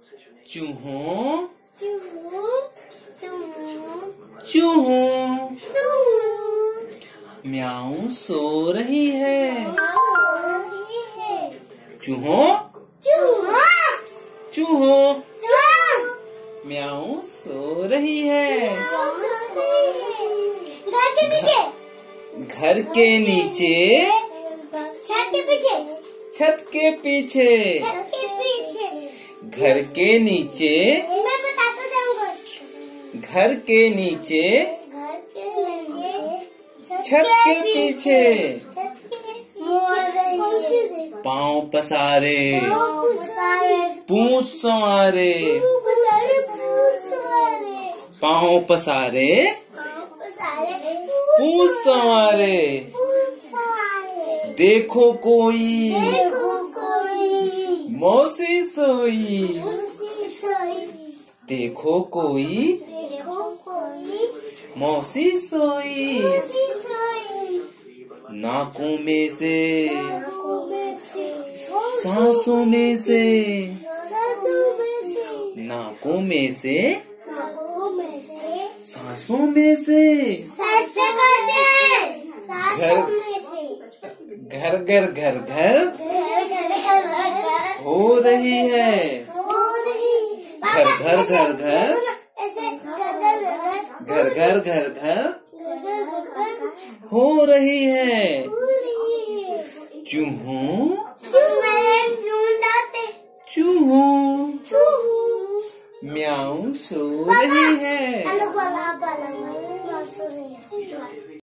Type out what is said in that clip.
चूहो चूहो चूहो म्याऊ सो रही है। चूहो चूहो म्याऊ सो रही है। घर के नीचे छत के पीछे घर के नीचे मैं बताता जाऊंगा। घर के नीचे छत के पीछे पाँव पसारे पूंछ संवारे पाँव पसारे पूंछ संवारे देखो कोई मौसी सोई देखो कोई मौसी सोई नाकों में से सांसों में से नाकों में से सांसों में से घर घर घर घर हो रही है। घर घर घर घर घर घर घर घर हो रही है। चूहो चूहो म्याऊ सो रही है।